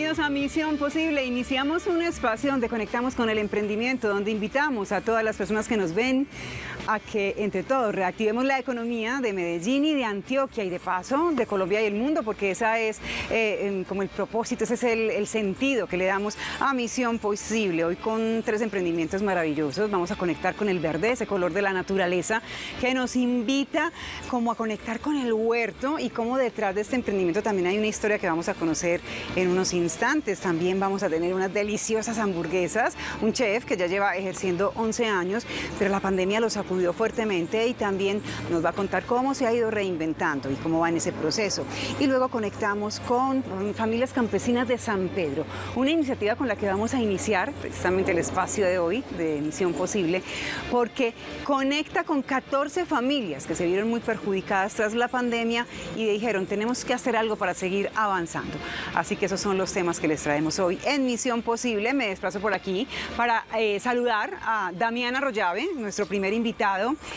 Bienvenidos a Misión Posible. Iniciamos un espacio donde conectamos con el emprendimiento, donde invitamos a todas las personas que nos ven a que entre todos reactivemos la economía de Medellín y de Antioquia y de paso de Colombia y el mundo, porque esa es como el propósito, ese es el sentido que le damos a Misión Posible. Hoy con 3 emprendimientos maravillosos vamos a conectar con el verde, ese color de la naturaleza que nos invita como a conectar con el huerto y cómo detrás de este emprendimiento también hay una historia que vamos a conocer en unos instantes. También vamos a tener unas deliciosas hamburguesas, un chef que ya lleva ejerciendo 11 años, pero la pandemia lo sacudió fuertemente y también nos va a contar cómo se ha ido reinventando y cómo va en ese proceso. Y luego conectamos con familias campesinas de San Pedro, una iniciativa con la que vamos a iniciar precisamente el espacio de hoy de Misión Posible, porque conecta con 14 familias que se vieron muy perjudicadas tras la pandemia y dijeron tenemos que hacer algo para seguir avanzando. Así que esos son los temas que les traemos hoy en Misión Posible. Me desplazo por aquí para saludar a Damián Arroyave, nuestro primer invitado,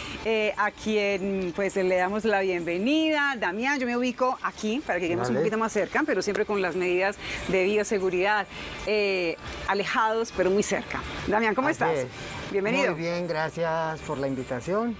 a quien pues le damos la bienvenida. Damián, yo me ubico aquí para que lleguemos un poquito más cerca, pero siempre con las medidas de bioseguridad, alejados pero muy cerca. Damián, ¿cómo estás? Bienvenido. Muy bien, gracias por la invitación.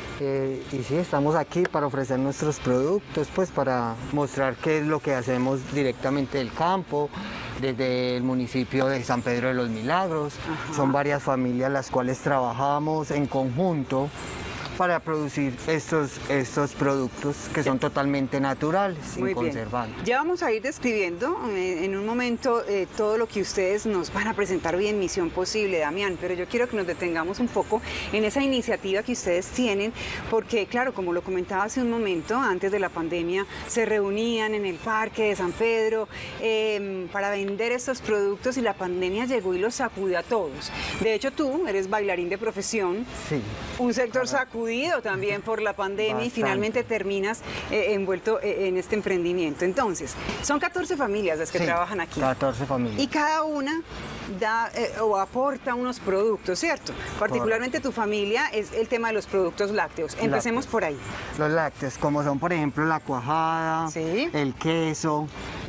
Y sí, estamos aquí para ofrecer nuestros productos, pues para mostrar qué es lo que hacemos directamente del campo, desde el municipio de San Pedro de los Milagros. Ajá. Son varias familias las cuales trabajamos en conjunto para producir estos productos que son totalmente naturales, sin conservantes. Ya vamos a ir describiendo en un momento todo lo que ustedes nos van a presentar hoy en Misión Posible, Damián, pero yo quiero que nos detengamos un poco en esa iniciativa que ustedes tienen, porque claro, como lo comentaba hace un momento, antes de la pandemia se reunían en el parque de San Pedro para vender estos productos y la pandemia llegó y los sacudió a todos. De hecho, tú eres bailarín de profesión, sí, un sector sacudido también por la pandemia. Bastante. Y finalmente terminas envuelto en este emprendimiento. Entonces, son 14 familias las que trabajan aquí. 14 familias. Y cada una da o aporta unos productos, ¿cierto? Particularmente tu familia es el tema de los productos lácteos. Empecemos por ahí. Los lácteos, como son por ejemplo la cuajada, ¿sí?, el queso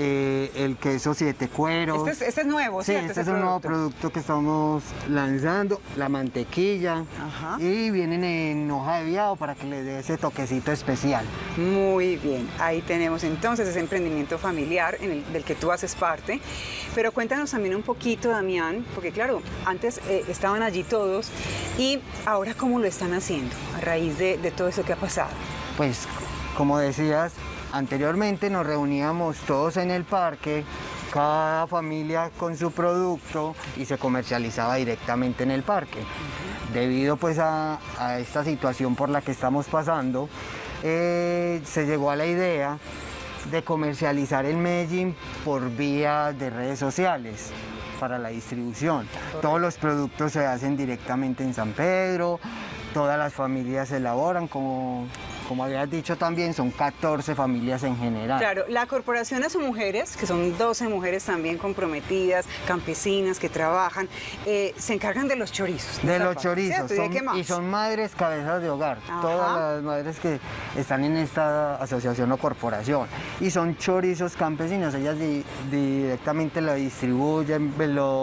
7 cueros. Este es nuevo, sí, ¿cierto? Este es un nuevo producto que estamos lanzando, la mantequilla. Ajá. Y vienen en hoja de viado para que le dé ese toquecito especial. Muy bien, ahí tenemos entonces ese emprendimiento familiar del que tú haces parte. Pero cuéntanos también un poquito, Damián, porque claro, antes estaban allí todos y ahora ¿cómo lo están haciendo a raíz de todo eso que ha pasado? Pues como decías, anteriormente nos reuníamos todos en el parque, cada familia con su producto y se comercializaba directamente en el parque. Debido pues a esta situación por la que estamos pasando, se llegó a la idea de comercializar en Medellín por vía de redes sociales para la distribución. Todos los productos se hacen directamente en San Pedro, todas las familias elaboran, como habías dicho también, son 14 familias en general. Claro, la corporación Asu Mujeres, que son 12 mujeres también comprometidas, campesinas que trabajan, se encargan de los chorizos. De los chorizos, y son madres cabezas de hogar. Ajá. Todas las madres que están en esta asociación o corporación. Y son chorizos campesinos, ellas directamente lo distribuyen,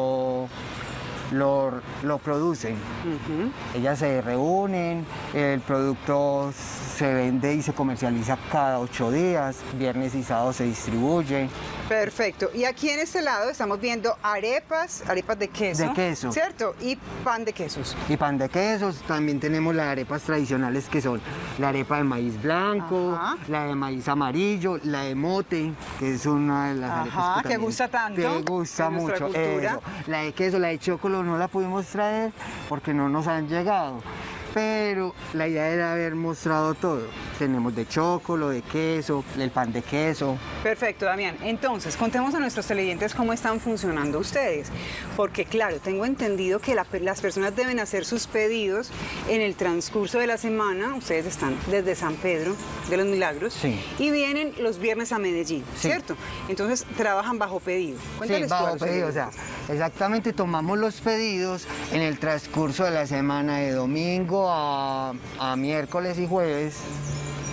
lo producen. Ellas se reúnen, el producto se vende y se comercializa cada 8 días, viernes y sábado se distribuye. Perfecto, y aquí en este lado estamos viendo arepas de queso. De queso. ¿Cierto? Y pan de quesos. Y pan de quesos, también tenemos las arepas tradicionales que son la arepa de maíz blanco, ajá, la de maíz amarillo, la de mote, que es una de las arepas que gusta tanto. Que gusta mucho. Eso. La de queso, la de chocolate no la pudimos traer porque no nos han llegado. Pero la idea era haber mostrado todo. Tenemos de chocolate, de queso, el pan de queso. Perfecto, Damián. Entonces, contemos a nuestros televidentes cómo están funcionando ustedes. Porque, claro, tengo entendido que las personas deben hacer sus pedidos en el transcurso de la semana. Ustedes están desde San Pedro de los Milagros. Sí. Y vienen los viernes a Medellín, sí, ¿cierto? Entonces, trabajan bajo pedido. Cuéntales sí, bajo pedido. O sea, exactamente, tomamos los pedidos en el transcurso de la semana, de domingo a miércoles y jueves.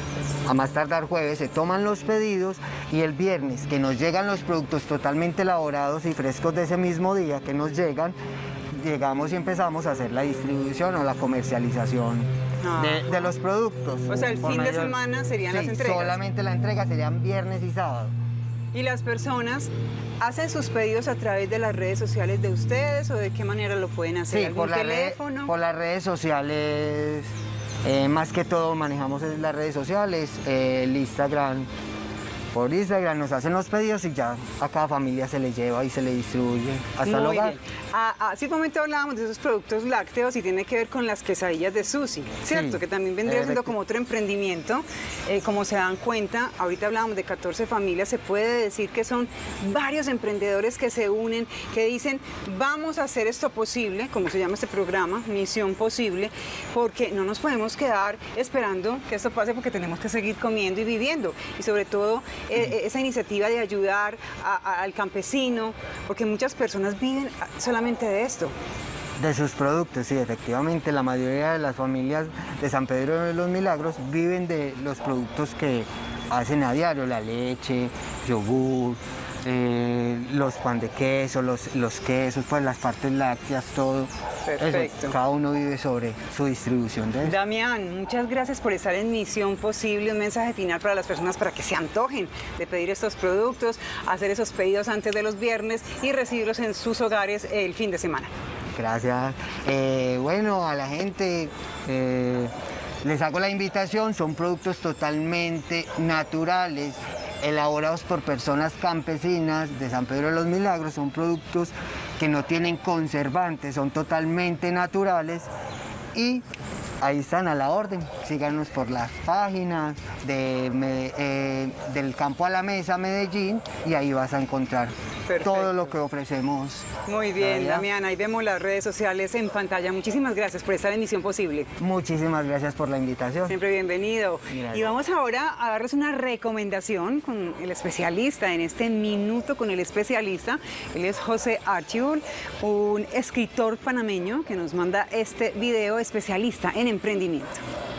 A más tardar jueves se toman los pedidos y el viernes, que nos llegan los productos totalmente elaborados y frescos de ese mismo día que nos llegan, llegamos y empezamos a hacer la distribución o la comercialización de los productos. O sea, el fin de semana serían las entregas. Solamente la entrega serían viernes y sábado. ¿Y las personas hacen sus pedidos a través de las redes sociales de ustedes o de qué manera lo pueden hacer? Sí, ¿Algún teléfono? Por las redes sociales, más que todo manejamos las redes sociales, el Instagram. Por Instagram nos hacen los pedidos y ya a cada familia se le lleva y se le distribuye hasta el hogar. Hace un momento hablábamos de esos productos lácteos y tiene que ver con las quesadillas de Susi, ¿cierto? Sí, que también vendría siendo como otro emprendimiento. Como se dan cuenta, ahorita hablábamos de 14 familias, se puede decir que son varios emprendedores que se unen, que dicen, vamos a hacer esto posible, como se llama este programa, Misión Posible, porque no nos podemos quedar esperando que esto pase porque tenemos que seguir comiendo y viviendo. Y sobre todo, esa iniciativa de ayudar al campesino, porque muchas personas viven solamente de esto. De sus productos, sí, efectivamente, la mayoría de las familias de San Pedro de los Milagros viven de los productos que hacen a diario, la leche, yogur, los pan de queso, los quesos, pues las partes lácteas, todo. Perfecto. Eso, cada uno vive sobre su distribución de eso. Damián, muchas gracias por estar en Misión Posible. Un mensaje final para las personas para que se antojen de pedir estos productos, hacer esos pedidos antes de los viernes y recibirlos en sus hogares el fin de semana. Gracias. Bueno, a la gente les hago la invitación, son productos totalmente naturales, elaborados por personas campesinas de San Pedro de los Milagros, son productos que no tienen conservantes, son totalmente naturales y ahí están a la orden. Síganos por las páginas del Campo a la Mesa Medellín y ahí vas a encontrar todo lo que ofrecemos. Muy bien, Damián, ahí vemos las redes sociales en pantalla. Muchísimas gracias por estar en Misión Posible. Muchísimas gracias por la invitación. Siempre bienvenido. Gracias. Y vamos ahora a darles una recomendación con el especialista, en este minuto con el especialista. Él es José Archibald, un escritor panameño que nos manda este video, especialista en emprendimiento.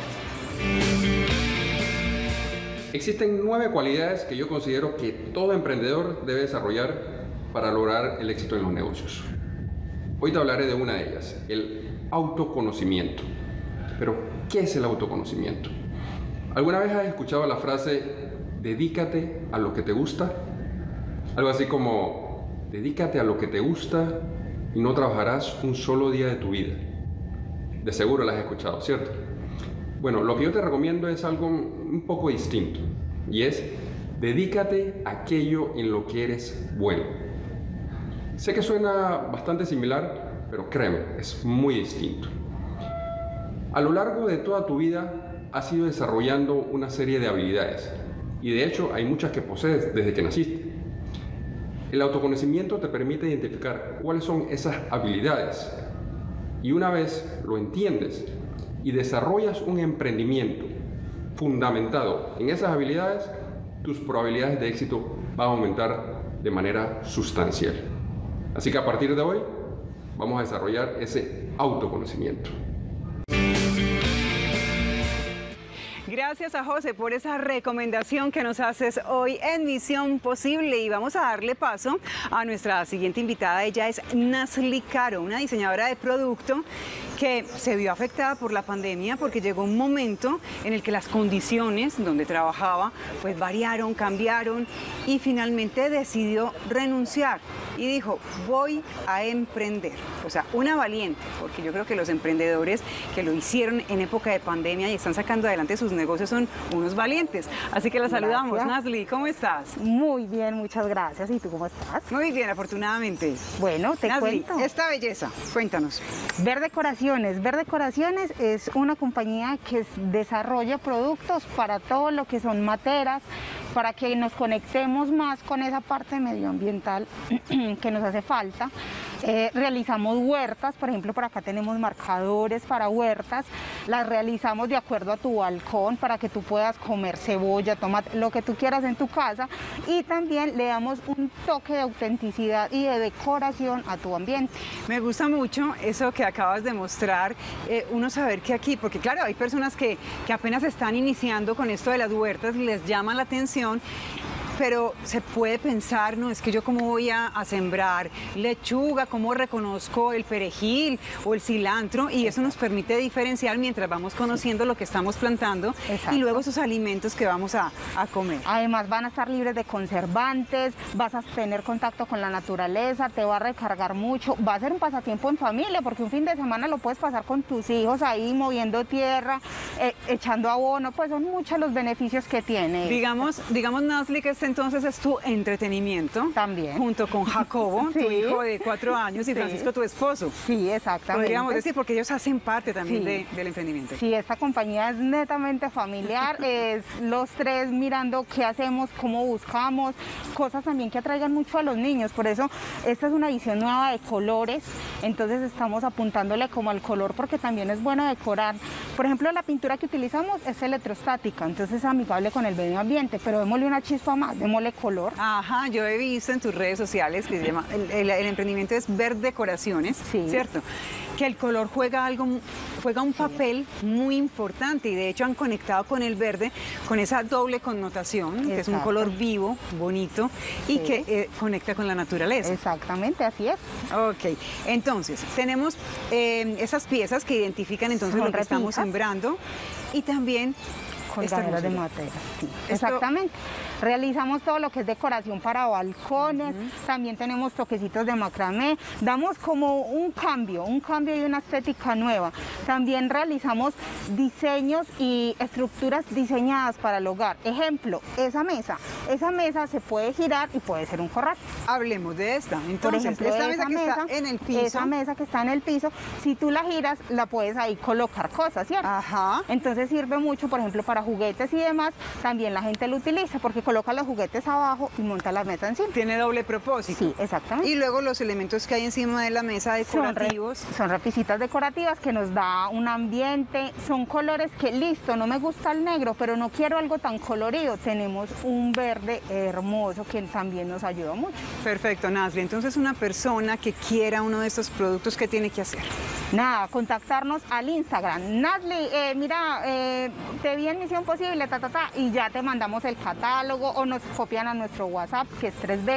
Existen 9 cualidades que yo considero que todo emprendedor debe desarrollar para lograr el éxito en los negocios. Hoy te hablaré de una de ellas, el autoconocimiento. Pero, ¿qué es el autoconocimiento? ¿Alguna vez has escuchado la frase, dedícate a lo que te gusta? Algo así como, dedícate a lo que te gusta y no trabajarás un solo día de tu vida. De seguro la has escuchado, ¿cierto? Bueno, lo que yo te recomiendo es algo un poco distinto, y es, dedícate a aquello en lo que eres bueno. Sé que suena bastante similar, pero créeme, es muy distinto. A lo largo de toda tu vida has ido desarrollando una serie de habilidades, y de hecho hay muchas que posees desde que naciste. El autoconocimiento te permite identificar cuáles son esas habilidades, y una vez lo entiendes y desarrollas un emprendimiento fundamentado en esas habilidades, tus probabilidades de éxito van a aumentar de manera sustancial. Así que a partir de hoy vamos a desarrollar ese autoconocimiento. Gracias a José por esa recomendación que nos haces hoy en Misión Posible, y vamos a darle paso a nuestra siguiente invitada. Ella es Nasli Caro, una diseñadora de producto que se vio afectada por la pandemia porque llegó un momento en el que las condiciones donde trabajaba pues variaron, cambiaron, y finalmente decidió renunciar y dijo, voy a emprender. O sea, una valiente, porque yo creo que los emprendedores que lo hicieron en época de pandemia y están sacando adelante sus negocios son unos valientes. Así que la saludamos. Nasli, ¿cómo estás? Muy bien, muchas gracias. ¿Y tú cómo estás? Muy bien, afortunadamente. Bueno, te Nasli, cuento. esta belleza, cuéntanos. Ver Decoraciones. Ver Decoraciones es una compañía que desarrolla productos para todo lo que son materas, para que nos conectemos más con esa parte medioambiental que nos hace falta. Realizamos huertas, por ejemplo, por acá tenemos marcadores para huertas, las realizamos de acuerdo a tu balcón para que tú puedas comer cebolla, tomate, lo que tú quieras en tu casa, y también le damos un toque de autenticidad y de decoración a tu ambiente. Me gusta mucho eso que acabas de mostrar, uno saber que aquí, porque claro, hay personas que apenas están iniciando con esto de las huertas y les llama la atención, pero se puede pensar, no, es que yo cómo voy a sembrar lechuga, cómo reconozco el perejil o el cilantro, y eso nos permite diferenciar mientras vamos conociendo lo que estamos plantando. Exacto. Y luego esos alimentos que vamos a comer. Además van a estar libres de conservantes, vas a tener contacto con la naturaleza, te va a recargar mucho, va a ser un pasatiempo en familia, porque un fin de semana lo puedes pasar con tus hijos ahí moviendo tierra, echando abono, pues son muchos los beneficios que tiene. Digamos, Nazli, que entonces es tu entretenimiento. También. Junto con Jacobo, Sí. tu hijo de 4 años, y Sí. Francisco, tu esposo. Sí, exactamente. Podríamos decir, porque ellos hacen parte también Sí. del emprendimiento. Sí, esta compañía es netamente familiar, es los tres mirando qué hacemos, cómo buscamos, cosas también que atraigan mucho a los niños, por eso esta es una edición nueva de colores, entonces estamos apuntándole como al color porque también es bueno decorar. Por ejemplo, la pintura que utilizamos es electrostática, entonces es amigable con el medio ambiente, pero démosle una chispa más, démosle color. Ajá, yo he visto en tus redes sociales que se llama, el emprendimiento es Ver Decoraciones, Sí. ¿cierto? Que el color juega un papel muy importante, y de hecho han conectado con el verde con esa doble connotación, que es un Exacto. color vivo, bonito, y Sí. que conecta con la naturaleza. Exactamente, así es. Ok, entonces tenemos esas piezas que identifican entonces Son lo que estamos repisas. sembrando, y también esta Colgaderas de hermosura. madera, sí, Esto- exactamente. Realizamos todo lo que es decoración para balcones, también tenemos toquecitos de macramé, damos como un cambio y una estética nueva. También realizamos diseños y estructuras diseñadas para el hogar. Ejemplo, esa mesa se puede girar y puede ser un corral. Hablemos de esta. Entonces, Por ejemplo, esta esa mesa que está en el piso. Esa mesa que está en el piso, si tú la giras, la puedes ahí colocar cosas, ¿cierto? Ajá. Entonces sirve mucho, por ejemplo, para juguetes y demás. También la gente lo utiliza porque coloca los juguetes abajo y monta la mesa encima. Tiene doble propósito. Sí, exactamente. Y luego los elementos que hay encima de la mesa decorativos. Son repisitas decorativas que nos da un ambiente, son colores que listo, no me gusta el negro, pero no quiero algo tan colorido. Tenemos un verde hermoso que también nos ayuda mucho. Perfecto, Nazli. Entonces, una persona que quiera uno de estos productos, ¿qué tiene que hacer? Nada, contactarnos al Instagram. Nazli, mira, te vi en Misión Posible, y ya te mandamos el catálogo, o nos copian a nuestro WhatsApp, que es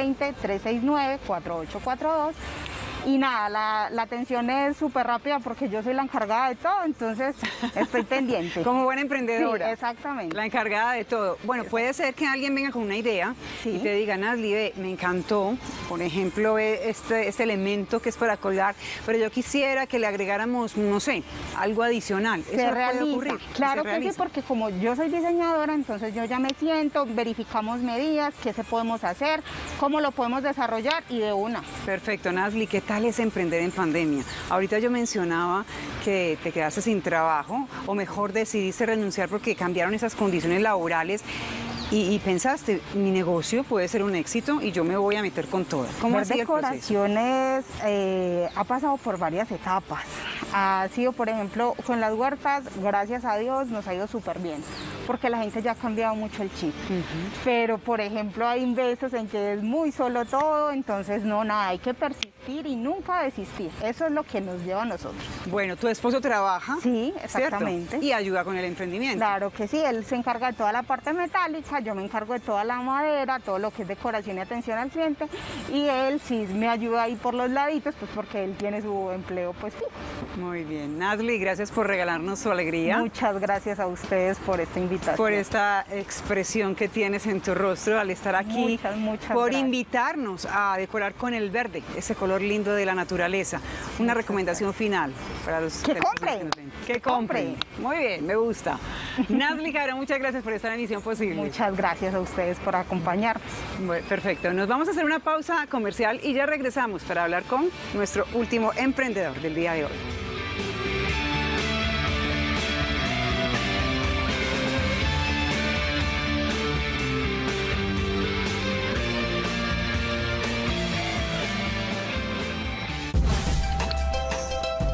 320-369-4842. Y nada, la atención es súper rápida porque yo soy la encargada de todo, entonces estoy pendiente. Como buena emprendedora. Sí, exactamente. La encargada de todo. Bueno, puede ser que alguien venga con una idea Sí. y te diga, Nazli, ve, me encantó, por ejemplo, este elemento que es para colgar, pero yo quisiera que le agregáramos, no sé, algo adicional. Se Eso puede realiza, ocurrir. claro Se que sí, realiza. porque como yo soy diseñadora, entonces yo ya me siento, verificamos medidas, qué se podemos hacer, cómo lo podemos desarrollar y de una. Perfecto, Nazli, ¿qué tal es emprender en pandemia? Ahorita yo mencionaba que te quedaste sin trabajo, o mejor decidiste renunciar porque cambiaron esas condiciones laborales, y pensaste, mi negocio puede ser un éxito y yo me voy a meter con todo. ¿Cómo ha Ver sido el proceso? Decoraciones ha pasado por varias etapas. Ha sido, por ejemplo, con las huertas, gracias a Dios, nos ha ido súper bien, porque la gente ya ha cambiado mucho el chip. Pero, por ejemplo, hay veces en que es muy solo todo, entonces no, nada, hay que persistir y nunca desistir. Eso es lo que nos lleva a nosotros. Bueno, tu esposo trabaja. Sí, ¿cierto? exactamente. Y ayuda con el emprendimiento. Claro que sí, él se encarga de toda la parte metálica, yo me encargo de toda la madera, todo lo que es decoración y atención al cliente, y él sí me ayuda ahí por los laditos, pues porque él tiene su empleo pues fijo. Muy bien. Nazli, gracias por regalarnos su alegría, Muchas gracias a ustedes por esta invitación. por esta expresión que tienes en tu rostro al estar aquí, Muchas por gracias. invitarnos a decorar con el verde, ese color lindo de la naturaleza. Una recomendación final para los Que televidentes compren. nos ven. Que Que compren. compren. Muy bien, me gusta. Nazli Cabra, muchas gracias por estar en Misión Posible. Muchas gracias a ustedes por acompañarnos. Bueno, perfecto. Nos vamos a hacer una pausa comercial y ya regresamos para hablar con nuestro último emprendedor del día de hoy.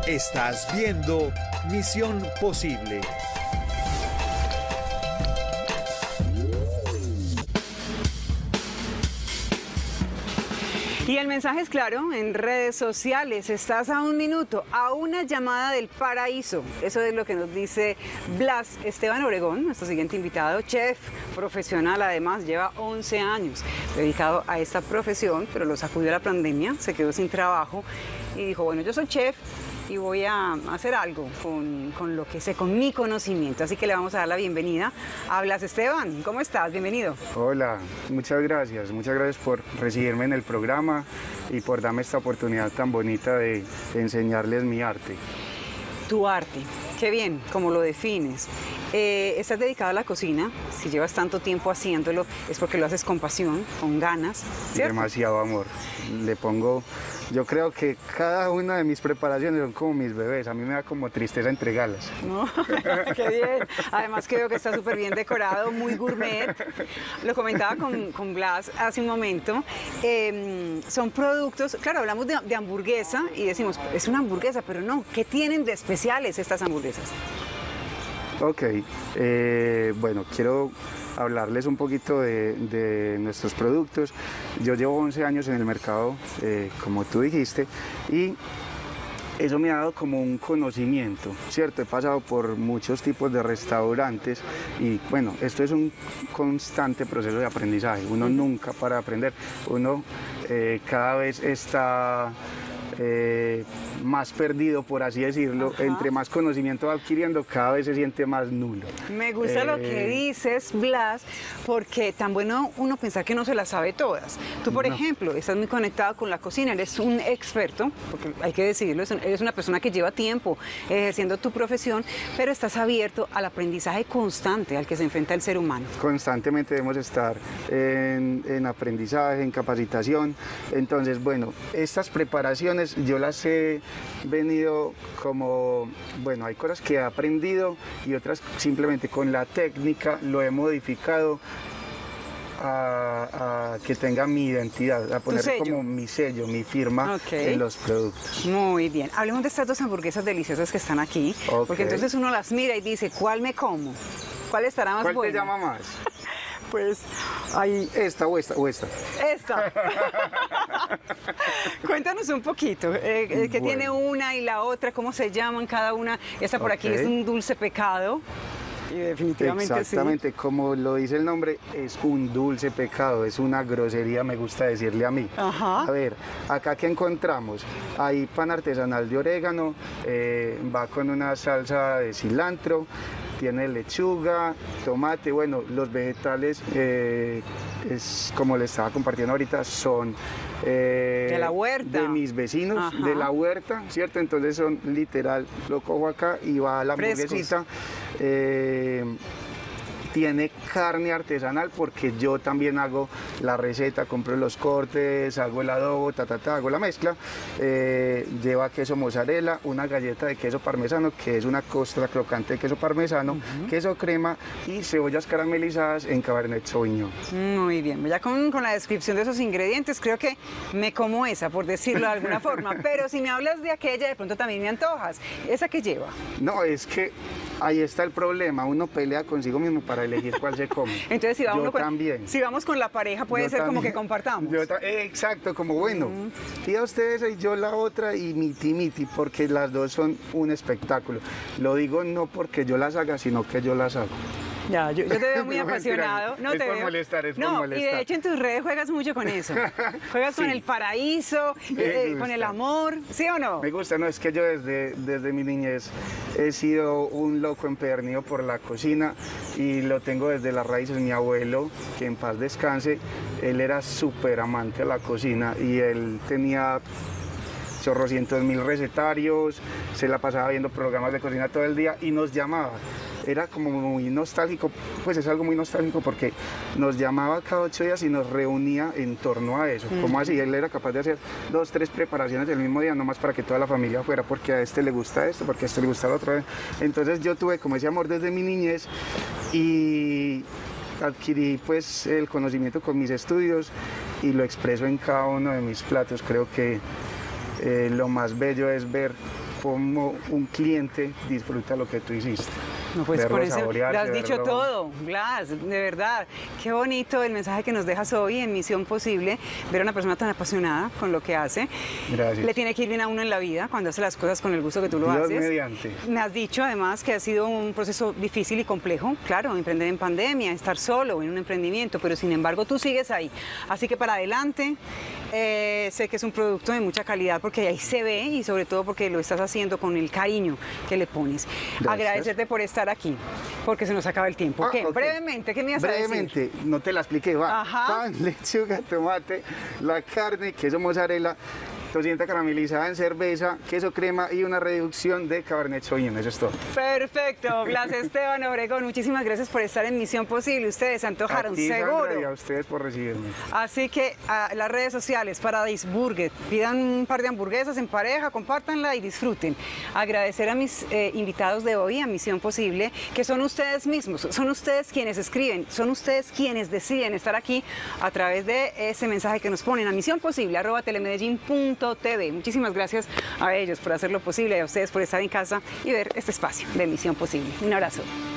Estás viendo Misión Posible. Y el mensaje es claro, en redes sociales, estás a 1 minuto, a una llamada del paraíso. Eso es lo que nos dice Blas Esteban Obregón, nuestro siguiente invitado, chef profesional, además lleva 11 años dedicado a esta profesión, pero lo sacudió la pandemia, se quedó sin trabajo y dijo, bueno, yo soy chef y voy a hacer algo con lo que sé, con mi conocimiento. Así que le vamos a dar la bienvenida a Blas Esteban. ¿Cómo estás? Bienvenido. Hola, muchas gracias por recibirme en el programa y por darme esta oportunidad tan bonita de enseñarles mi arte. Tu arte, qué bien, como lo defines. Estás dedicado a la cocina, si llevas tanto tiempo haciéndolo es porque lo haces con pasión, con ganas, ¿cierto? Demasiado amor, le pongo, yo creo que cada una de mis preparaciones son como mis bebés, a mí me da como tristeza entregarlas. No, qué bien, además creo que está súper bien decorado, muy gourmet, lo comentaba con Blas hace un momento, son productos, claro, hablamos de hamburguesa y decimos, es una hamburguesa, pero no, ¿qué tienen de especiales estas hamburguesas? Ok, bueno, quiero hablarles un poquito de nuestros productos. Yo llevo 11 años en el mercado, como tú dijiste, y eso me ha dado como un conocimiento, ¿cierto? He pasado por muchos tipos de restaurantes y bueno, esto es un constante proceso de aprendizaje. Uno nunca para de aprender, uno cada vez está más perdido, por así decirlo. Ajá. Entre más conocimiento va adquiriendo, cada vez se siente más nulo. Me gusta lo que dices, Blas, porque tan bueno uno pensar que no se las sabe todas. Tú, por ejemplo, estás muy conectado con la cocina, eres un experto, porque hay que decirlo, eres una persona que lleva tiempo ejerciendo tu profesión, pero estás abierto al aprendizaje constante al que se enfrenta el ser humano. Constantemente debemos estar en aprendizaje, en capacitación. Entonces, bueno, estas preparaciones yo las he venido como, bueno, hay cosas que he aprendido y otras simplemente con la técnica lo he modificado a que tenga mi identidad, a poner como mi sello, mi firma en los productos. Muy bien, hablemos de estas dos hamburguesas deliciosas que están aquí, porque entonces uno las mira y dice, ¿cuál me como? ¿Cuál estará más buena? ¿Cuál te llama más? Pues ahí... ¿Esta o esta? Esta. Cuéntanos un poquito, ¿qué bueno tiene una y la otra? ¿Cómo se llaman cada una? Esta por aquí es un dulce pecado. Y definitivamente exactamente, sí, como lo dice el nombre, es un dulce pecado, es una grosería, me gusta decirle a mí. Ajá. A ver, acá ¿qué encontramos? Hay pan artesanal de orégano, va con una salsa de cilantro, tiene lechuga, tomate, bueno, los vegetales, es como les estaba compartiendo ahorita, son de la huerta, de mis vecinos. Ajá. De la huerta, ¿cierto? Entonces son literal, lo cojo acá y va a la hamburguesita. Tiene carne artesanal porque yo también hago la receta, compro los cortes, hago el adobo, hago la mezcla. Lleva queso mozzarella, una galleta de queso parmesano, que es una costra crocante de queso parmesano, queso crema y cebollas caramelizadas en Cabernet Sauvignon. Muy bien, ya con la descripción de esos ingredientes creo que me como esa, por decirlo de alguna forma, pero si me hablas de aquella de pronto también me antojas. ¿Esa qué lleva? No, es que ahí está el problema, uno pelea consigo mismo para elegir cuál se come. Entonces, si vamos con la pareja, puede ser como que compartamos. Exacto, como bueno, y a ustedes y yo la otra y miti, porque las dos son un espectáculo. Lo digo no porque yo las haga, sino que yo las hago. Ya, yo te veo muy apasionado. No, es por molestar, es por molestar. Y de hecho en tus redes juegas mucho con eso. Juegas con el paraíso, con el amor, ¿sí o no? Me gusta, no, es que yo desde mi niñez he sido un loco empedernido por la cocina y lo tengo desde las raíces. Mi abuelo, que en paz descanse, él era súper amante a la cocina y él tenía chorrocientos mil recetarios, se la pasaba viendo programas de cocina todo el día y nos llamaba. Era como muy nostálgico, pues es algo muy nostálgico porque nos llamaba cada 8 días y nos reunía en torno a eso. Como así, él era capaz de hacer 2, 3 preparaciones el mismo día, nomás para que toda la familia fuera, porque a este le gusta esto, porque a este le gusta lo otro. Entonces yo tuve como ese amor desde mi niñez y adquirí pues el conocimiento con mis estudios y lo expreso en cada uno de mis platos. Creo que lo más bello es ver cómo un cliente disfruta lo que tú hiciste. No, pues Verlo con eso saborearse, lo has dicho verlo- todo, Blas, de verdad. Qué bonito el mensaje que nos dejas hoy en Misión Posible, ver a una persona tan apasionada con lo que hace. Gracias. Le tiene que ir bien a uno en la vida cuando hace las cosas con el gusto que tú lo Dios haces. mediante. Me has dicho además que ha sido un proceso difícil y complejo, claro, emprender en pandemia, estar solo en un emprendimiento, pero sin embargo tú sigues ahí. Así que para adelante, sé que es un producto de mucha calidad porque ahí se ve y sobre todo porque lo estás haciendo con el cariño que le pones. Gracias. Agradecerte por estar aquí, porque se nos acaba el tiempo. Ah, ¿Qué? ok. Brevemente, ¿qué me ibas a decir? Brevemente, no te la expliqué, va. Ajá. Pan, lechuga, tomate, la carne, queso mozzarella, tocienta caramelizada en cerveza, queso crema y una reducción de Cabernet Sauvignon, eso es todo. Perfecto, Blas Esteban Obregón, muchísimas gracias por estar en Misión Posible. Ustedes se antojaron, A ti, Sandra, y a seguro. ustedes por recibirme. Así que a las redes sociales, Paradise Burger, pidan un par de hamburguesas en pareja, compártanla y disfruten. Agradecer a mis invitados de hoy, a Misión Posible, que son ustedes mismos, son ustedes quienes escriben, son ustedes quienes deciden estar aquí a través de ese mensaje que nos ponen a Misión Posible, @telemedellin.tv. Muchísimas gracias a ellos por hacerlo posible y a ustedes por estar en casa y ver este espacio de Misión Posible. Un abrazo.